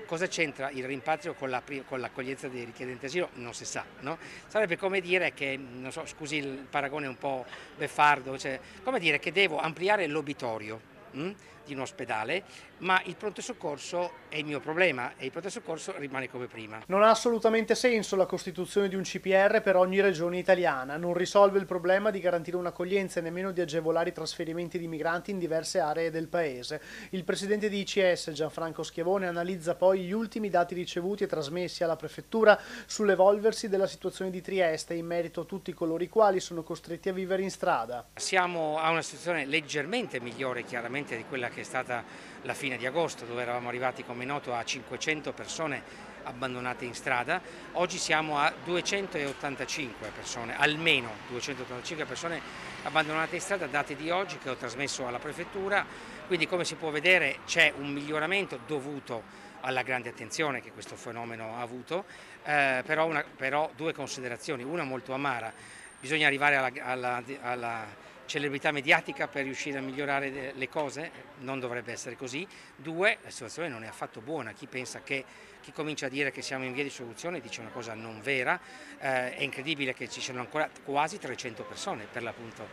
Cosa c'entra il rimpatrio con l'accoglienza dei richiedenti asilo? Non si sa, no? Sarebbe come dire che, non so, scusi il paragone un po' beffardo, cioè, come dire che devo ampliare l'obitorio di un ospedale, ma il pronto soccorso è il mio problema e il pronto soccorso rimane come prima. Non ha assolutamente senso la costituzione di un CPR per ogni regione italiana, non risolve il problema di garantire un'accoglienza e nemmeno di agevolare i trasferimenti di migranti in diverse aree del paese. Il presidente di ICS, Gianfranco Schiavone, analizza poi gli ultimi dati ricevuti e trasmessi alla prefettura sull'evolversi della situazione di Trieste in merito a tutti coloro i quali sono costretti a vivere in strada. Siamo a una situazione leggermente migliore chiaramente di quella che è stata la fine di agosto, dove eravamo arrivati, come noto, a 500 persone abbandonate in strada. Oggi siamo a 285 persone, almeno 285 persone abbandonate in strada, dati di oggi che ho trasmesso alla prefettura. Quindi, come si può vedere, c'è un miglioramento dovuto alla grande attenzione che questo fenomeno ha avuto, però due considerazioni, una molto amara: bisogna arrivare alla celebrità mediatica per riuscire a migliorare le cose, non dovrebbe essere così. Due, la situazione non è affatto buona, chi comincia a dire che siamo in via di soluzione dice una cosa non vera. È incredibile che ci siano ancora quasi 300 persone per l'appunto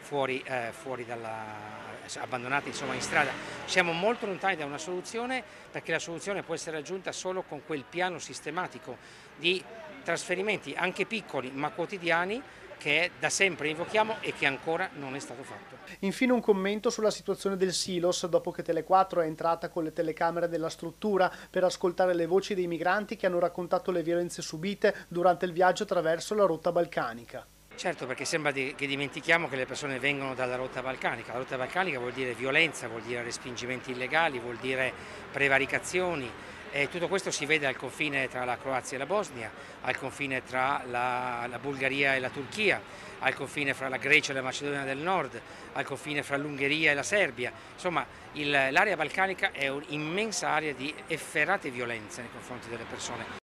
abbandonate insomma in strada. Siamo molto lontani da una soluzione, perché la soluzione può essere raggiunta solo con quel piano sistematico di trasferimenti anche piccoli ma quotidiani che da sempre invochiamo e che ancora non è stato fatto. Infine un commento sulla situazione del Silos dopo che Tele4 è entrata con le telecamere della struttura per ascoltare le voci dei migranti che hanno raccontato le violenze subite durante il viaggio attraverso la rotta balcanica. Certo, perché sembra che dimentichiamo che le persone vengono dalla rotta balcanica. La rotta balcanica vuol dire violenza, vuol dire respingimenti illegali, vuol dire prevaricazioni. E tutto questo si vede al confine tra la Croazia e la Bosnia, al confine tra la Bulgaria e la Turchia, al confine fra la Grecia e la Macedonia del Nord, al confine fra l'Ungheria e la Serbia. Insomma, l'area balcanica è un'immensa area di efferate violenze nei confronti delle persone.